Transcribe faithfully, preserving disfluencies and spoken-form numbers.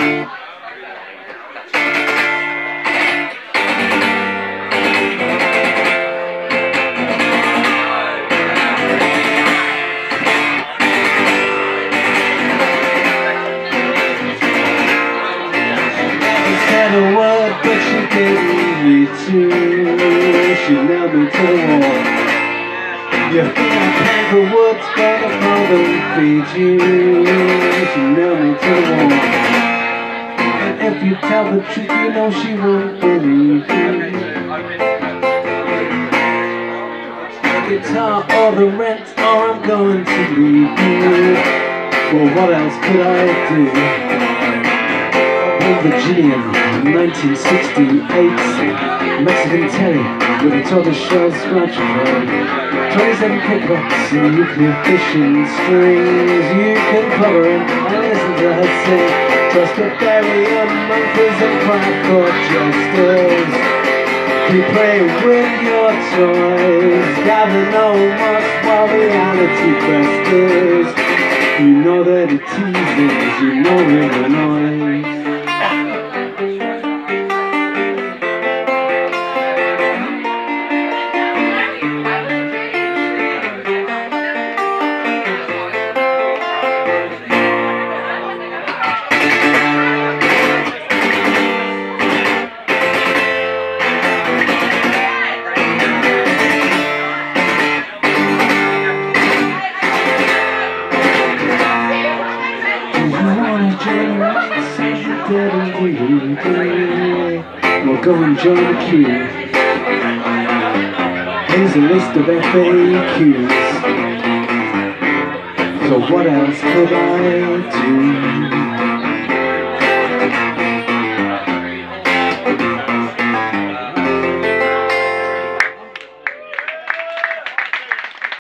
A word, but she gave me two. She nailed me to the wall. You think I can't go woods, but I probably feed you. She nailed me to the wall. And if you tell the truth, you know she won't believe you. The guitar or the rent, or I'm going to leave you. Well, what else could I do? Virginian, nineteen sixty-eight, Mexican telly with a tortoise shell scratch phone, twenty-seven pickups and nuclear fishing strings. You can cover it and listen to her sing. Trust a berry and monkeys and crack or jesters. You play with your toys, gather no moss while reality festers. You know that it teases, you know it annoys. Well, go and join the queue. Here's a list of F A Qs. So what else could I do?